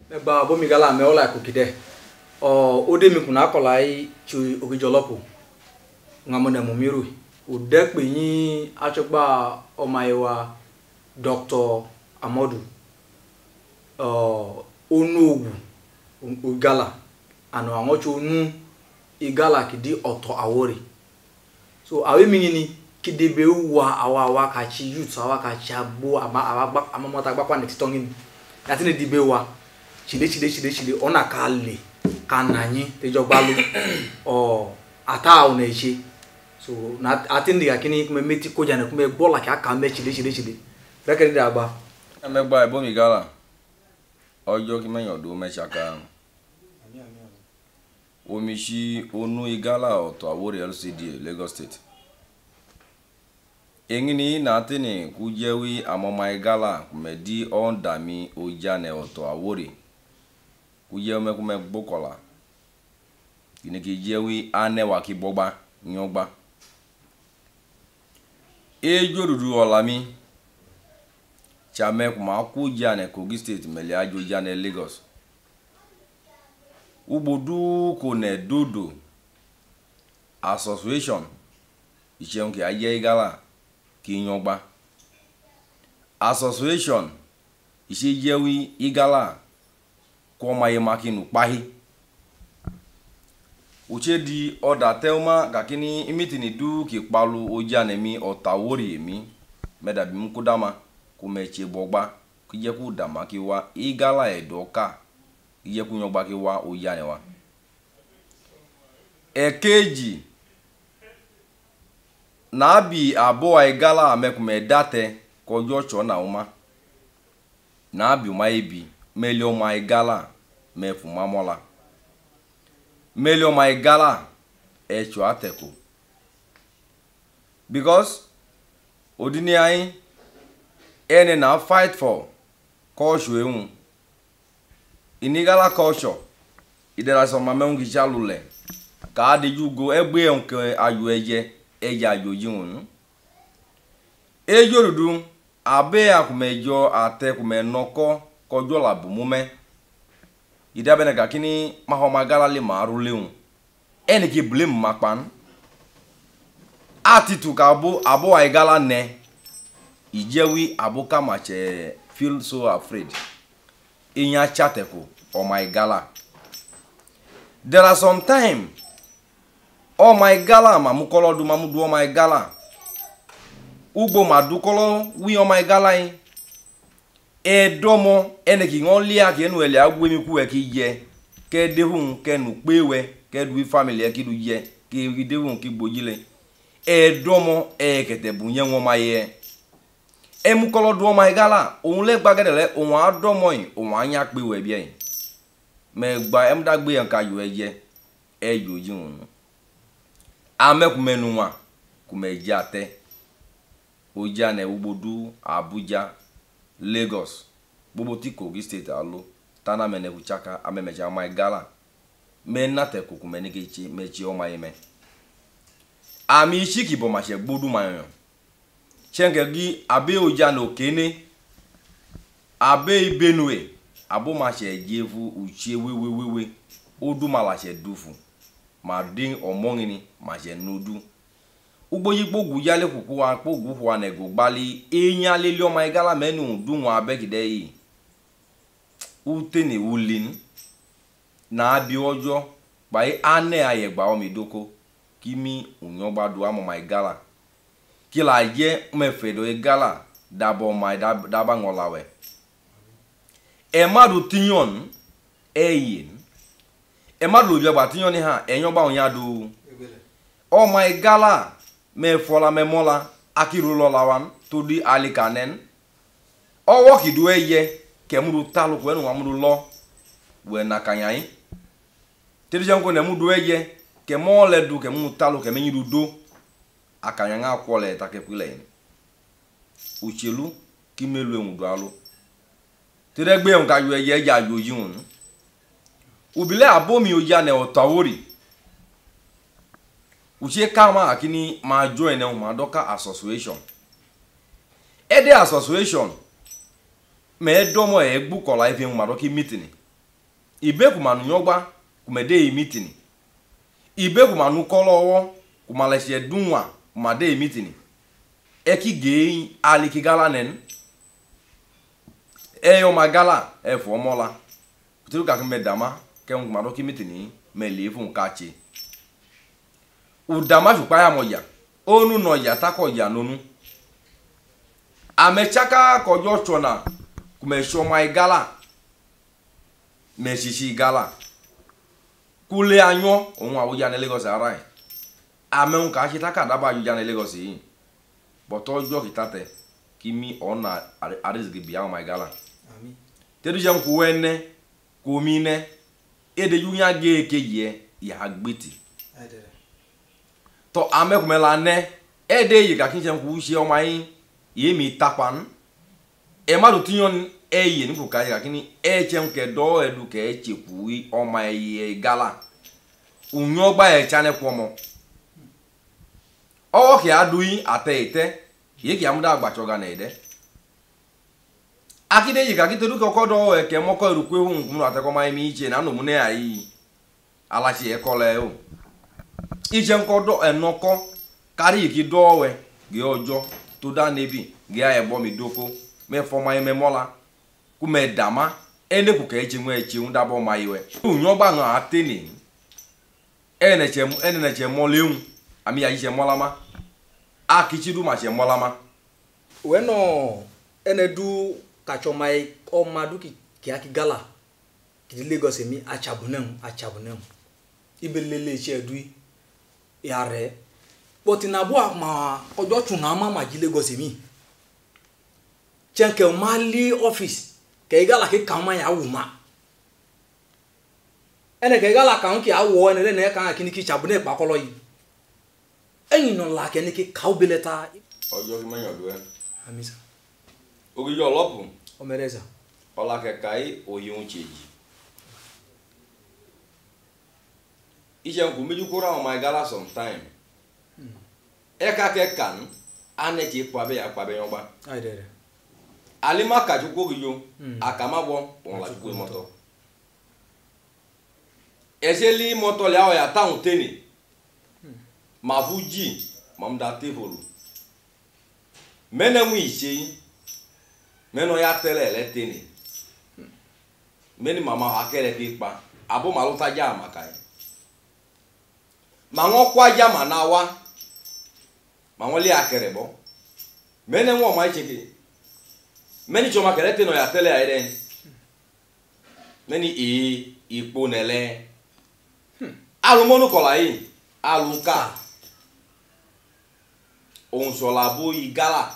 Ba bo mi gala me ola ko kide o ode mi kuna kola yi chu ogijolopo ngamona mo miru o de pe yin achogba o maiwa Dr. Amodu onu ogu gala anu awon chu nu igala kidi oto awori so awe mingini kidebe wa awa kachi youth awa kachi abo amamota gbapa ne titongin ati ne dibe wa chile ona kale kananyi tejogbalu ata o na eche so na atindi akini kuma meti koja na kuma bola ka aka me chile rekere da agba emegba ebo mi gala ojo ki meyan do me chaka omishi onu igala oto awori LCD Lagos State engini na atini kujewi amoma igala kumedi ondami ojane oto awori kujewi mekume gbokola kini kijewi anewa ki bogba nyogba ejorudu olami chame kuma kujane Kogi State mele ajo jane Lagos ubodu kone dodo association icheun ki aye igala ki nyogba association ise jewi igala ko maye makinu pahi uche di oda telma gakini imitini du ki palu ojane mi otawori mi medabi mkudama kumeche bogba kije ku dama ki wa igala edoka kije ku nyogba ki wa ojane wa ekeji na bi abo igala amekume date kojo cho na uma na bi uma ebi melio ma igala mefu mamola melio ma igala echo ateko because odini ayin ene na fight for culture ehun inigala culture idera so mame un gijalule ka adiju go egbe enke ayo eja ajoji hun ejorudu abe akumejo atekume noko kojo labu mume idabene gakini mahoma gala le maruleun ene ki blame mapan atitu ka abo aigala ne ijewi abuka mache feel so afraid inya chateko oh my gala there are some time oh my gala mamukolo du mamudu oh my gala ugbo madukolo wi oh my gala yin edomo eneki ngon lia ki enu ele agwemi ku e ki je ke dehun ke nu pewe ke du family e ki du je ki dehun ki gbojile edomo ekete bunye won maye emukolo du my gala ohun le gbagedele ohun adomo yin ohun anya pewe bi yin me gba emdagbe yan ka yo eje ejoji won amekumenu wa kumeje ate ojane ugbodu Abuja Lagos bobo ti Kogi State alo tana mene kuchaka amemeja my gala menate kukumeni kichi mechi o mayeme ami shiki bo ma se gbodu mayan chenge gi abe ojana okene abe Benue abo ma se jevu uche wewe odu mala se dufu ma din omongini ma se nudu ugboyigbo guyale kuku wa pogu wa nego gbali enya lele o my gala menu du won abegide yi uteni ulin na abi ojo bai ane ayegba o mi doko kimi unyo gbadu amo my gala kila je mefedo e gala dabo my daba ngolawe e madu tinyon eyin e madu je gba tinyon ni ha enyo gba onya do o my gala me fola me mola akirulo lawan to di alikanen o woki du eye kemuru talu ko enu amuru lo we na kanyan tirjan ko ne mudu eye kemo le du kemu talu kemenyiru do akanyan akwole takepule uchelu kimelu enwu alu tiregbe en ka yo eye ja yoji hun ubile abomi oja ne otawori uche kama akini ma join en ma doka association ede association me domo egbu kola ife ma doki meeting ibe kumanu nyogba kumede meeting ibe kumanu kolowo kumalese dunwa kumade meeting eki ge ali kigala nen eyo magala efo mola tiru ka medama ke kumado ki meeting me le fun kachi udama jupa ya moya onu no ya tako ya nonu amechaka kojo chona kumesho my gala meshishi gala kule anyo ohun awuja ne Lagos ara ameun ka se taka daba yuja ne Lagos yi but ojo kitate kimi ona arizgi bia my gala Amen. Tedu jan ku wenne ku mine ede yunya ge keje ya agbeti to ame kumela ne ede yi ka kinje ku shi o mai yemi tapan e ma do tinyon eye ni ku ka ya kini eche ke do edu ke eche ku o mai gala unyo gba e chane kwomo o ke adui atete ye ki amuda agbacho ga na ede akide yi ka kiteru ko kodo e ke moko erukwe hu nkunu ateko mai mi iche na no mu ne ayi alachi e kole o ije nkodo enoko kari ki dowe ge ojo to da nebi ge ayebo mi doko me fo mai memola ku me dama ene ku ka eche nwe eche ndabo mai we unyo gba nga ateni ene che moleun ami ya je molama akichidu ma che molama weno ene du kachomai o madu ki akigala ki Lagos mi achabunem ibelele che dui yare but na bo ma ojo tuna ma ji Lagos mi chenke mali office ke igala ke kama ya wuma ene ke igala kan ki awo ene le kan kini ki chabune pa kolo yi eyin no la ke ni ki kaubeleta ojo ki manyo do amisa ogi yo lopu o mereza ola ke kai oyun cheji ije nku meju kura o my gala sometime eka ke kan ane ti pa be ya pa be yonba ai dere alima kaju ko yo akama bo on la ku moto ezeli moto le awo ya taun teni mavuji mamda tevolu mena mu ise meno ya tele le teni meni mama akere bi pa abo maluta ja amakai ma won kwa ja manawa ma won le akere bo mene won ma cheke meni choma kere teno ya tele aiden meni ipo nele alumonu kola yi alunka on so labo igala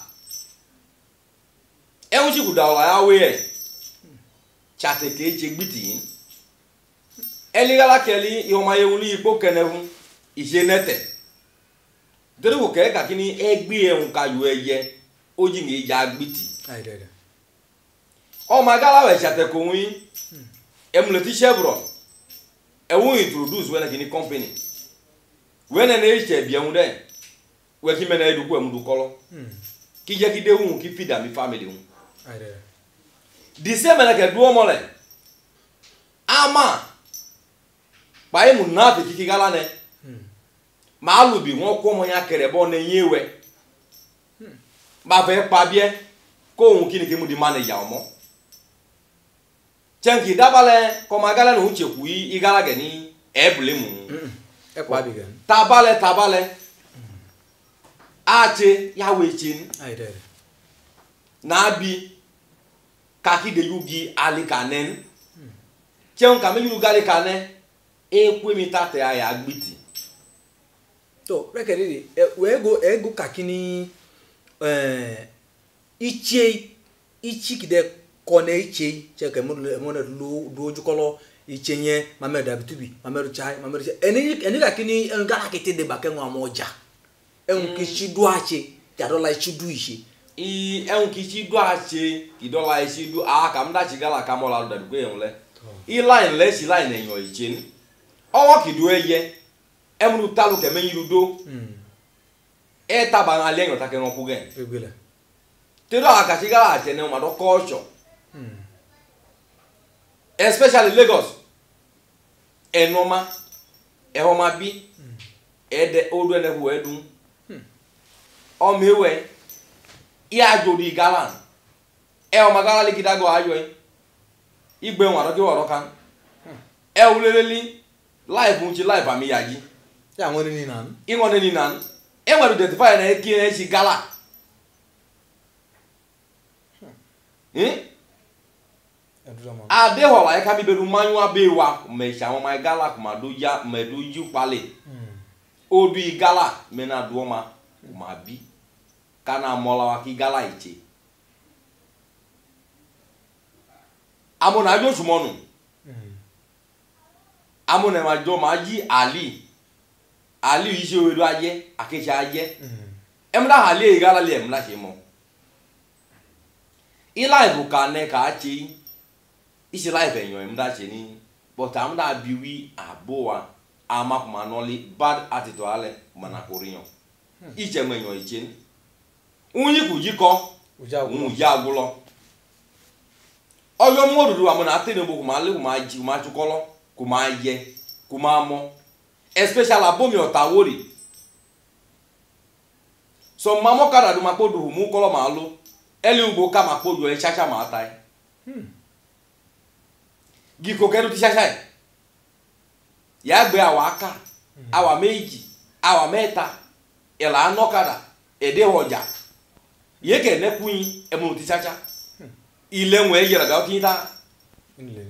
e won si kuda ola ya we e chate ke je gbiti eligala keli yo ma yewuli ipo kenehu ise nete dere wo ke ka kini egbe ehun ka yo eye oji nge ja gbiti ai dere o ma gala we chate ko wi emuleti chevron e won introduce when kini company when na eche bia hu de we ki mena edu ko emudu kolo ki je ki de hu ki feed am family hu ai dere the same na ke duo mole ama ba e mu na fi ki gala ne ma lu bi won ko mo ya kere bo na yewe ba fe pa bie ko hu kini ke mu di manager omo chenki dabale ko magala no ucheku yi igala geni ebule mu e kwa bi gan tabale ache ya wechin ai dere na bi kaki de yugi alikanen chen ka me yugi alikane ekwe mi tate ya agbiti to rekeri we go kakini ichi kide kone ichi cheke mo do ojukolo ichenye mamedu abitubi mamedu chai mamedu eni kakini ngala kete de bakenwa moja enkichi duache yadola ichi du ishi enkichi duache idola ichi du aka mda chigala kamola da gwe enle line le si line enyo ichen owo kidu eye emru talu ke menyiru do taba ale enyo take won pugen egbele tedo aka chigala achene ma do culture especially Lagos enoma ehoma bi ede odo ene hu edun o mewe ya jodi galan ehoma gala likidago ayo igbe won aro ki woro kan uleleli life unchi life ami yaji ya ngone ni nan ingone ni nan enwere identify na eki echi gala ade hola e ka bi beru manyu abewa me sha won my gala kuma do ya me do ju pale odu igala me na do ma kuma bi kana mola wa ki gala iche amona jo sumonu amona ma jo ma ji ali ise oru aye akecha aye emda ali igala le emla se mo life ka ne ka chi isi life enyo emda se ni but amda biwi aboa amakuma noli bad attitude ale mana korinyo ije menyo iche unyi kujiko uja agulo oyo modudu amona atene bo kuma le kuma ji kuma chukolo kuma ye kuma mo especially abomi otawori so mamo kada du mapodu mu kolo malu eli ugbo ka mapodu e chacha ma atai giko keru ti chacha ya gbe awaka awa meji awa meta ela anokada ede hoja yeke nekwin emu ti chacha ile nwe yera ga tinta ile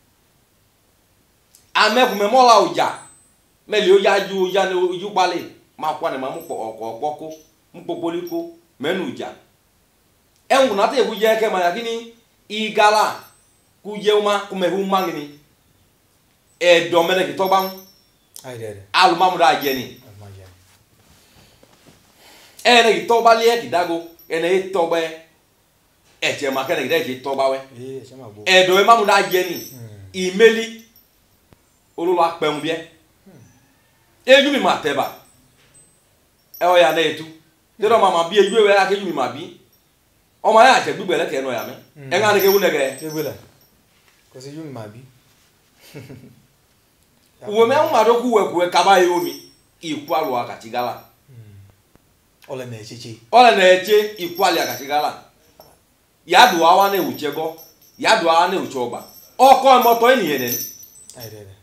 ameku memola oja meli oja ju oja ne oju pale ma kwa ne ma mu poko mu popoliko menu uja enwu na te buje ke ma yakini igala kuje uma kumehu mangini e do mele ki togba ai dede aluma mu da je ni ene ki togba le ki dago ene togba eche ma kene ki ki togba we se ma bo e do e ma mu da je ni imeli olulu apẹun bí ẹ eju mi ma tẹba ẹ ọ ya na etu tẹrọ ma bí eju ewé akeju mi ma bí ọmọ ayé àjẹ gbígbẹ lẹkẹ ẹnu ọyà mi ẹ ń adeke wúlẹ gẹ. kébélà kò sí eju mi ma bí. wo mẹ ń madọ kú wẹkú ẹ kaba yẹ omi ikú alọ akàtí gala. ọlẹ nà ẹ̀chẹ̀chẹ̀. ọlẹ nà ẹ̀chẹ̀ ikú alẹ akàtí gala yàdù awa na ewùchẹ gọ yàdù awa na ewùchẹ ọgbà ọkọ ẹmọtọ ènìyàn nẹni. ai dede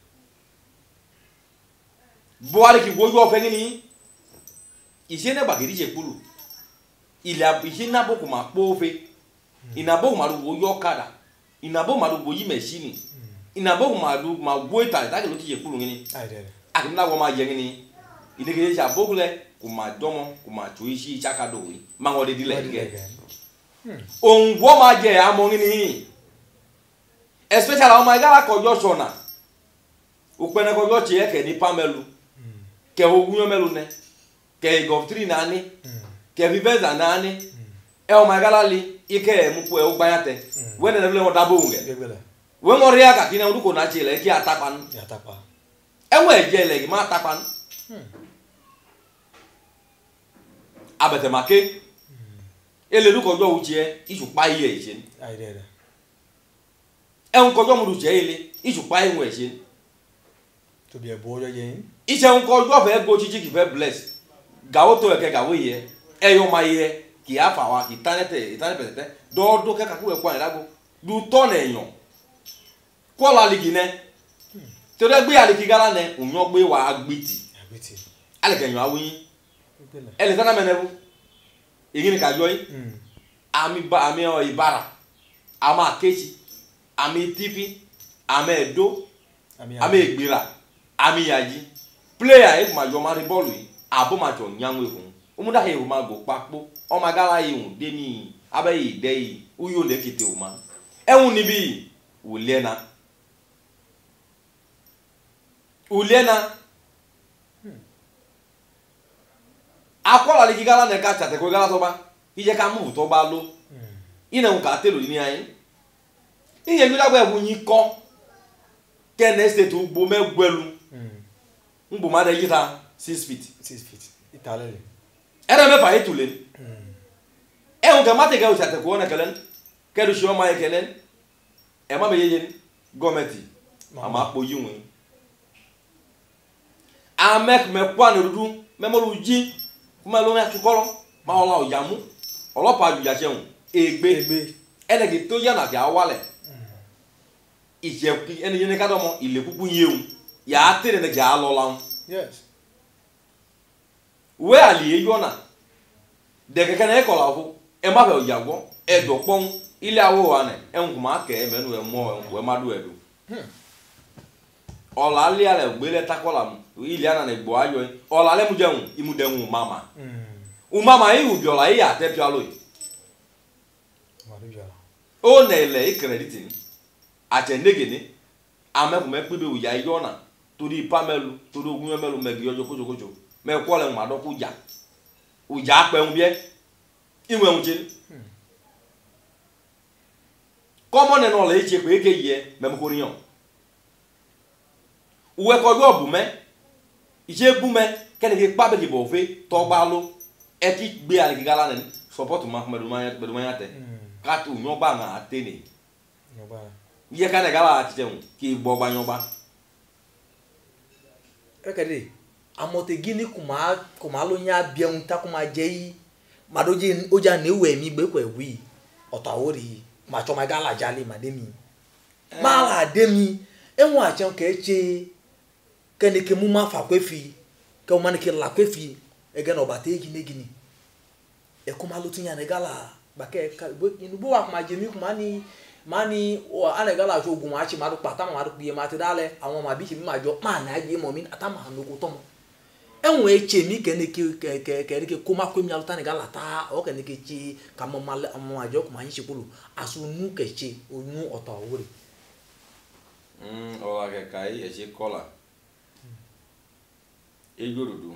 buhari ki wojú ọ̀fẹ́ ngini ise ne bagiri je kulu ile ise na boku ma pofe ina boku ma ru wojú ọ̀kadà ina boku ma ru wojú machine ina boku ma ru ma wo ita ta ke lo ti je kulu ngini ai dede akim na wo ma je ngini ile ke ja boku le ku ma domo ku ma tu isi chaka do wi ma ngo de dile ge on wo ma je amo ngini especially o ma gara ko jo sona upene ko jo che ke ni pamelu ke ogunyo melu ne ke govtri nani ke viveza nani e o magalali ike mu po e ugbayate we ne le mo dabo unge we mo ria ka kina nduko na chile ki atapan ya tapa e we jele ma atapan abete make ele nduko jo uche isu pa iye ise ai dede e un ko jo mu du je ile isu pa iwe ise to be a boy again ise un ko jo fe go chichi ki fe bless gawo to eke gawo ye e yo ma ye ki afa wa ki tanete petete do ke ka ku e kwa irago du to na eyan ko la ligi ne to de gbe ali ki gala ne unyo gbe wa agbiti ale ke yan awin ele tana menebu igini ka joyi ami o ibara ama kechi ami tipi ami edo ami egbira ami yaji player e ma jo ma ri ball yi abo ma jo nyanwe fun umuda he ma go papo o ma gala yi un de ni abayi de yi uyo le kete o ma ehun ni bi ulena akola le gala ne ka chate ko gala to ba ije ka mu to ba lo ina un ka telo ni ayin iye mi dagba ehun yin ko kene state ugbo megwelu ngbo ma de yita 6 feet itale era me fa etule ehun ka mate ga o chate ko na kelen kedu shi o ma kelen e ma be yeyen gometi ama po yiwin amek me kwa ne dudu me mo luji kuma lo me atukolo ma ola oyamu olopa ju ja seun egbe ene ki to yana ki awale ije ene yene ka do mo ile pupu yeun ya tere ne ja lo laun yes we ali eyona de keke na ekola ofu e ma be oyago e do pon ile awo wa ne enku ma ke menu e mo enku e ma do edu ola ali ale gbele takola mu ile ana na egbo ayo ola le mu jeun imudenwu mama umama yi ubiola yi ate pialo yi o na ile credit ni ate negene ameku me pe be uya yona tori pamelu tori ogun melu megi yojo kojo me ko le ma do ku ja uja pe un bie iwe un je komo ne no le je pe ke ye me ko riyan uwe ko yo bu me ije bu me kene ke pa be ki bo fe to gba lo e ti gbe ale ki gala ne support ma ko me do ma yate ka tu nyo ba na atene nyo ba ye ka ne gala ati teun ki bo gba nyo ba ekede amote gini kuma lo nya bia unta kuma jei madoje oja ne we mi gbe ko ewi otawori ma choma gala jale mademi mala demi enwa achen ka eche kene ke mu ma fa kwefi ke o manike la kwefi ege no bata gini e kuma lo tinya ne gala ba ke inu bo wa kuma jemi kuma ni mani o ana gala jo ogun achi maru pata ma maru piye mati dale awon ma bi se mi ma jo ma na je mo mi atama no ko tomo enwe eche mi kene ke kuma ko mi aluta ne gala ta o kene ke chi ka mo ma mo ajo ko ma yin sepulu asunu ke chi onu ota owore o la ke kai e che kola e gorudu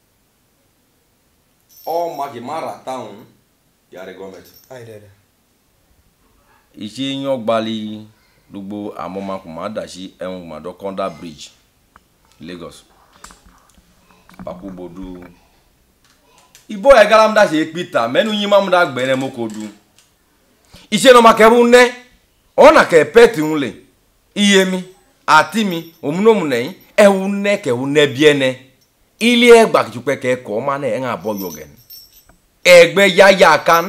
o ma ki mara town ya regiment ai dede ise yan gbali gbogbo amoma ko ma da si ehun ma do Conda Bridge Lagos pakubodu ibo e galam da se pita menu yin ma mu da gbe ne mokodu ise no ma ke bu ne ona ke peti unle iye mi ati mi omunomu neyin e wu ne ke wu ne bi ene ile egba ki pe ke ko ma na e nga bo yogen egbe ya kan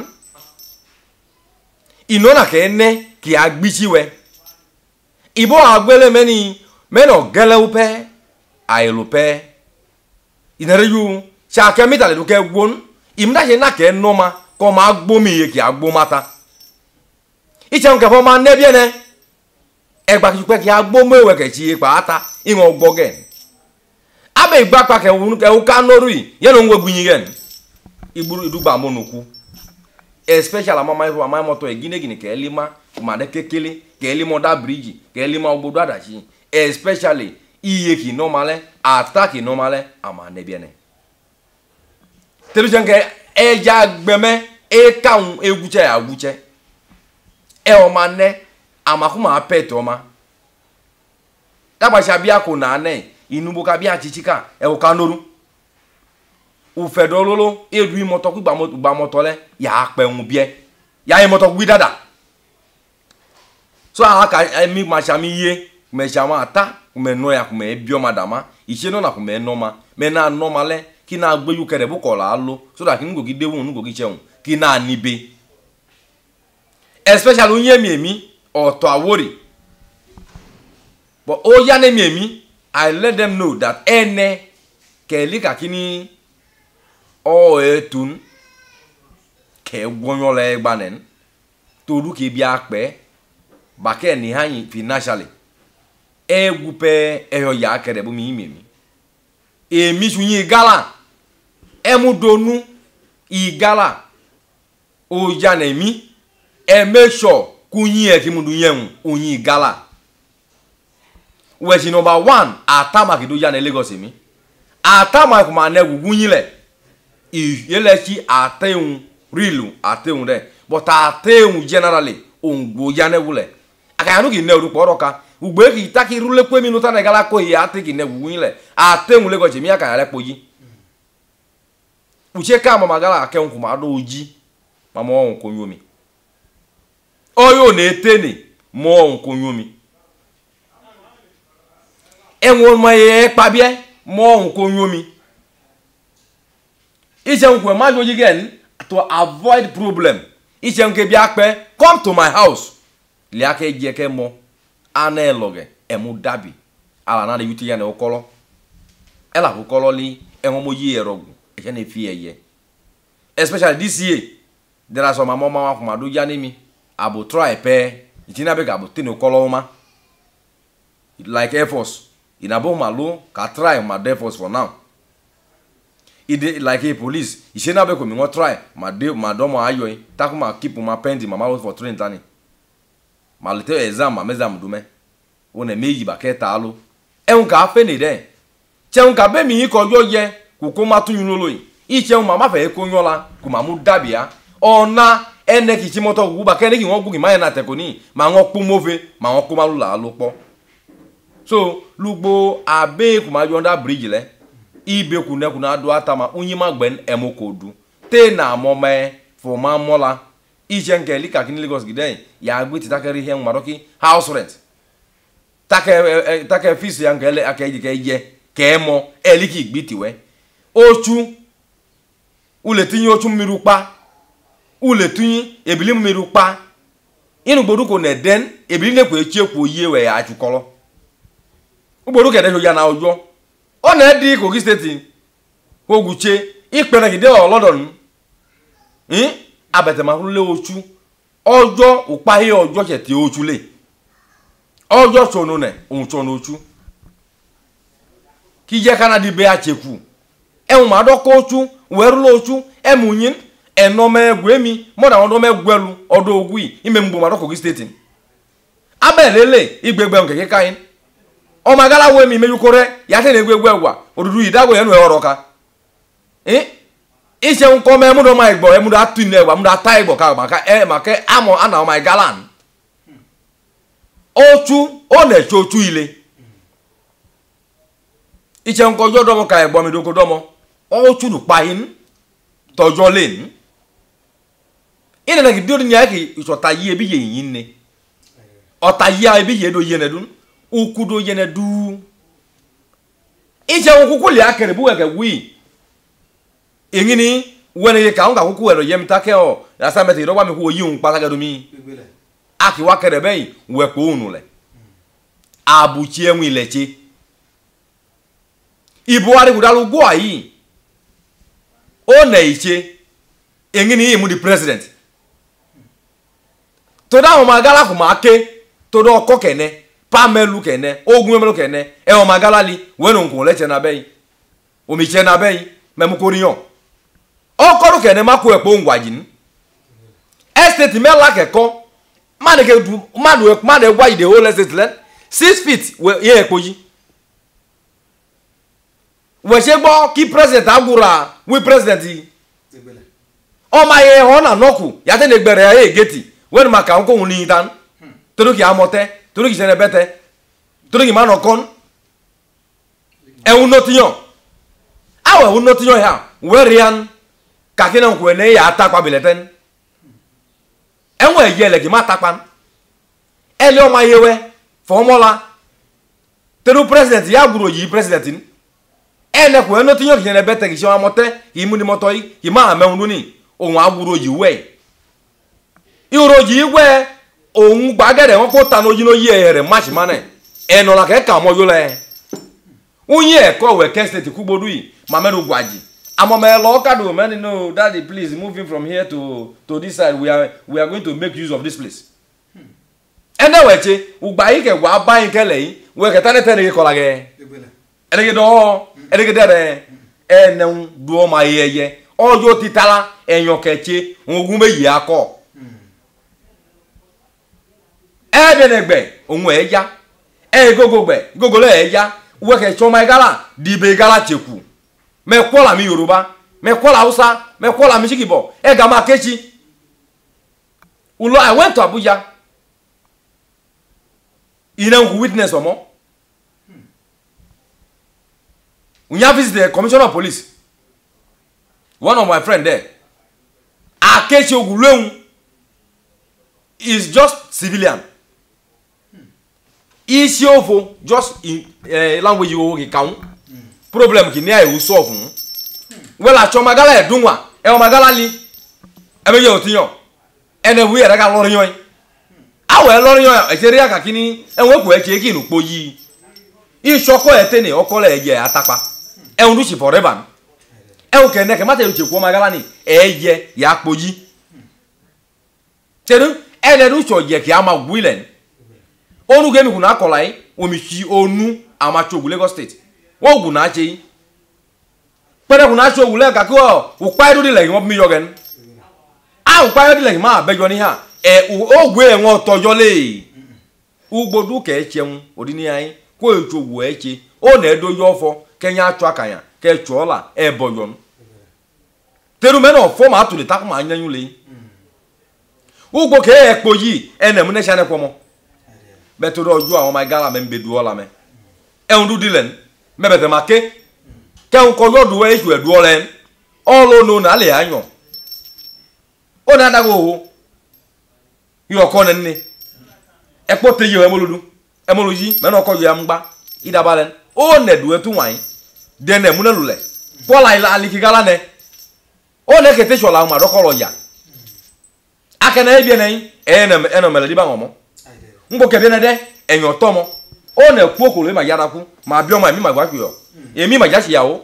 inona ke ne ki agbisiwe ibo agbele meno gele upe ailupe inareju cha ke mitale du ke gwon imda je na ke noma ko ma gbomi ye ki agbomata iche nke fo ma ne bi ene egba ki pe ki agbomewe ke chi pa ata inwo gbogen abe igba pa ke wunu ke uka noru ye no ngwe gunyin gen iburu idugba monuku especially mama moto egine ke elima kuma de kekele ke elimo da bridge ke elimo ogbodo adachi especially iye ki normale attack normale ama ne biene television ke eja gbeme e kaun eguche aguche e o ma ne ama kuma pet o ma daba sha bia ko na ne inubo ka bia chichika e o kanoru ufedololo edu moto ku gba moto le ya peun bie ya e moto gbi dada so aka mi ma sha mi ye me sha ma ata me no ya ku me bio madama ise no na ku me no ma me na normale ki na gbe yu kere bu ko la lo so that kin go gi dewu nu go gi cheun ki na nibe especially unye mi oto awori but o ya ne mi I let them know that ene ke ka kini o etun ke gwonyo le gbanen toru ke bia pe ba ke ni han financially egupe eyo ya kere bu mi emi sunyi gala emudonu igala o ja na mi e make sure kunyi e ki mudu yen onyi gala we si number 1 atama ki do ja na Lagos mi atama ko ma na gugunyin le yele si ateun rilu ateun de but ateun generally ongbo ya na wule aka anu ki ne orupo roka ugbe ki taki rule pe mi nuta na gala ko ya ate ki ne gugunyin le ateun Lagos mi aka ya le poji uche ka mama gala akeun ko ma do oji mama won ko yomi oyo na eteni mo won ko yomi enwon mo ye pa bie mo nko nyomi ije nkwe ma joji again to avoid problem ije nke bia pe come to my house li aka je ke mo ana eloge emu dabi ala na de yuti ya na okolo ela okolo li enwo mo yi erogu e na fi eye especially this year there are some mama wa kuma do ya ni mi abo try pe itina be ga bo tin okolo uma like Air Force in abo malo ka try my Air Force for now it like a police ise na be ko mi won try my domo ayo yin takuma keep my pending mama for training tani malite exam ma mezam dume wona meji ba ke ta lo ehun ka fe ni de cheun ka be mi ko yo ye kuko ma tun yin lo yin icheun mama fe ko yola ku ma mu dabia ona ene ki chi moto gu ba ke ni ki won gu ki ma na te ko ni ma won pu move ma won ko ma lu la lo po so lugbo abe ku ma yo under bridge le ibe ku ne ku na do atama unyi ma gben emokodu te na mome fo ma mola iche nke lika kini Lagos gide ya agbi ti takeri ihe maroki house rent take fees ya ngele akeji ke je ke mo eliki gbitiwe ochu ule tinyi ochu mmiru pa ule tinyi ebili mmiru pa inu gboruko na den ebili ne ku echekwu ye we ya achukolo ugboruko de ya na ojo o na di Kogi State oguche ipere gide o London abete ma le ochu ojo upahe ojo chete ochu le ojo chono ne un chono ochu ki je kana di be acheku ehun ma do ko ochu weru lo ochu emunyin enome egwemi mo da odo megwelu odo ogui ime mgbo ma do Kogi State abelele igbegbe nke kayin o magala we mi meyukore ya te na egwegwe egwa odudu idago yenu e oroka ise nko me mu do my igbo e mu da atu ne wa mu da ta igbo ka maka amo ana my galan ochu o na chochu ile ise nko jo do mo ka igbo mi do ko do mo ochu du pa hin tojo len ina na gidio nya ki isota yi ebi ye yin ne otayi ebi ye do ye na dun ukudo ye na du ise nkuku le akere bu weke wi ingini wene ye ka nga kuku ero yem take o asa meti ro wa mi ku yi un pa take do mi aki wa kere beyin we ko unu le abuchi enwu ileche ibo ari gudalu go ayi o na iche ingini yi mu di president to da o magala ku ma ke to do ko kene pamelu kene ogun emelu kene e o magala li wenu nkun leche na beyin o mi che na beyin memu ko riyan okoru kene maku epo ngwajin estate me la keko man ke du man e wide the whole estate land 6 feet we ye epo yi we se gbo ki president agura we president yi o ma ye ho na noku ya te ne gbere ya egeti wen maka nko hun ni tan toru ki amote toru ki se ne bete toru ki man okon e un notiyan awe un notiyan ya we rian kakina nkwe ne ya atakwa bileten enwe yele ki matapan ele o ma yewe formola teru president ya buro yi presidentin ene kwe no tinyo ki ne bete ki shwa mote imu ni moto yi ki ma amenwu ni ohun aburo yi we iro yi we ohun gbagere won ko tanu yin no yi ere match mane eno la ke ka mo yo le unye ko we ke state kugbodu yi mameru gwaji Amomelo Kadu, man, no, Daddy, please, moving from here to this side. We are going to make use of this place. And now, ubai ke wa buying kele, we ke tane tane ko lage. Elege do, elege dere, enu do ma yeye. Ojo titala enyo keche, ogun be yi ako. Ebenegbe, ohun eja. Gogogbe, gogole eja. We ke choma gala, dibe gala cheku. Me kola mi Yoruba, me kola Hausa, me kola mi Shikibo, gama kechi. Ulo, I went to Abuja. You know who witness or more? When you visit the commissioner of police, one of my friend there, Akechi Ogulung is just civilian. Isiofo just in language you count. problem ki ni ai u solve un we la cho magala e dunwa e o magala li e me ye otinyo ene wi era ga lori yan awe lori yan e seri aka kini enwe ku e che ki nu poyi isoko etene okole eye atapa e undu chi forever e o kene ke mate uche ku magala ni eye ya poyi teru ene du cho ye ki ama wilen onu gemi ku na akola yi omi chi onu ama chogu Lagos State wo gu na che pere ku na chogu le ka ko u pa idu le mo mi yogen a u pa idu le ma bejo ni ha o gwe won tojo le ugbodu ke echeun odini ayin ko echogu eche o na edo yo fo kenya atu akanya ke chuola e boyon teru me no fo ma atu le taku ma anyanyun le ugbo ke epo yi ene mu ne sha ne kwomo betoro oju awon my gala me mbedu ola me endu dilen me bete make ke un ko yodu we eju edu ola olo no na le anyo o na dago o yo ko nne epo te yo emoluji me no ko yo amgba idabalen o ne du etu wan de na mu na lule ko la ila alikigala ne o ne kete shola ma do ko lo ya akena ebie nen eno melodi ba ngomo ngbo kebe na de enyo tomo o na ku okolo ma yara ku ma bi o ma mi ma gwa ku yo emi ma jashi yawo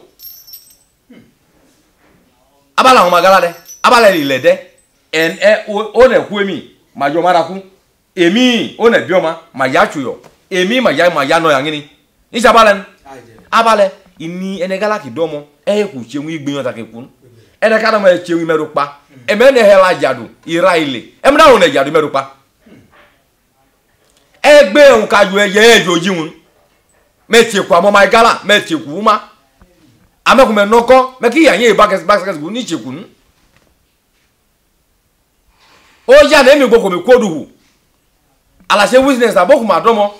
abala ho magala de abala ile de en o na ku emi ma jo mara ku emi o na bi o ma ya chu yo emi ma ya no ya ngini ni jabalen abale ini enegala ki domo ku chewu igbiyan ta ke kun ene kada ma chewu meru pa emene hela jadu ira ile emna won jadu meru pa egbe un ka ju eye ejojiun metie kwa mo my gala metie ku ma ameku me noko me ki yan ye bakes gu ni chekun o ya na emi gboko mi koduhu ala se witness aboku ma domo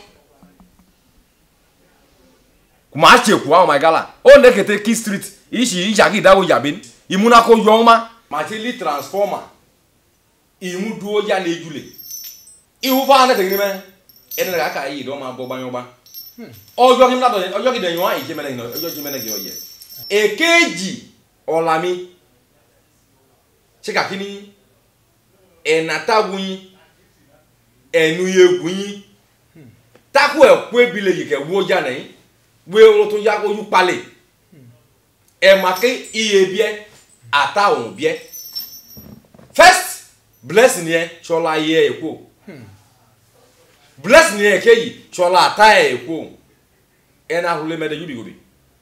kuma cheku wa my gala o nekete key street ishi ijagi dawo yabin imuna ko yoma matili transformer imu duo ya na ejule iwu fa na tegiri me ene ga ka yi do ma bo banyo ba ojo ki mlado ojo ki den yo ayi je mele no ojo ji mele ge oye ekeji olami chika kini enatagun enu yegun taku eku ebile yi ke wo ja na we o to ya ko yu pale e ma ke iye bie ata ohun bie first blessing ye chola ye eko blessing ye keyi chola ata eko ena hule mede yubi gobi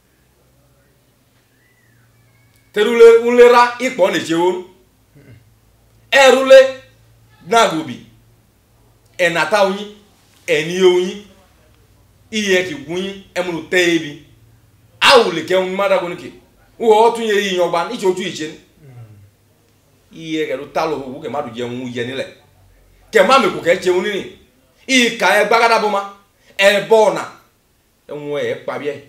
terule unlera ipo ne jewo erule na gobi enata oyin eni oyin iye ki gun emunu tebi awule ke un mada gonike wo tun ye yin ogba ni joju ije iye ke lo talo wo ke madu je un ye nile ke ma me ku ke je un ni i ka e gbagada boma e bona enwo e pa bie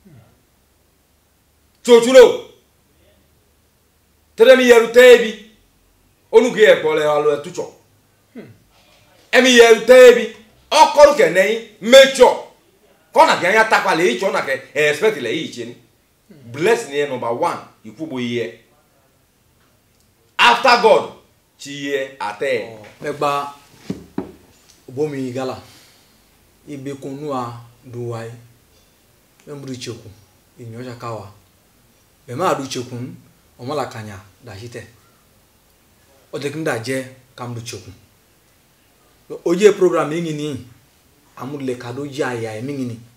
jojulo tere mi yeru tebi onuge e pole alo etucho emi yeru tebi okoru ke nei mecho kona ke anya takwa le icho na ke expect le ichi ni bless ni number 1 ikubo ye after God chi ye ate megba obomi gala ibe kunu a duwai membru cheku inyoja kawa be ma du chekun omola kanya da hite odekinda je kamdu cheku oje program yini ni amule kado ya ya emingini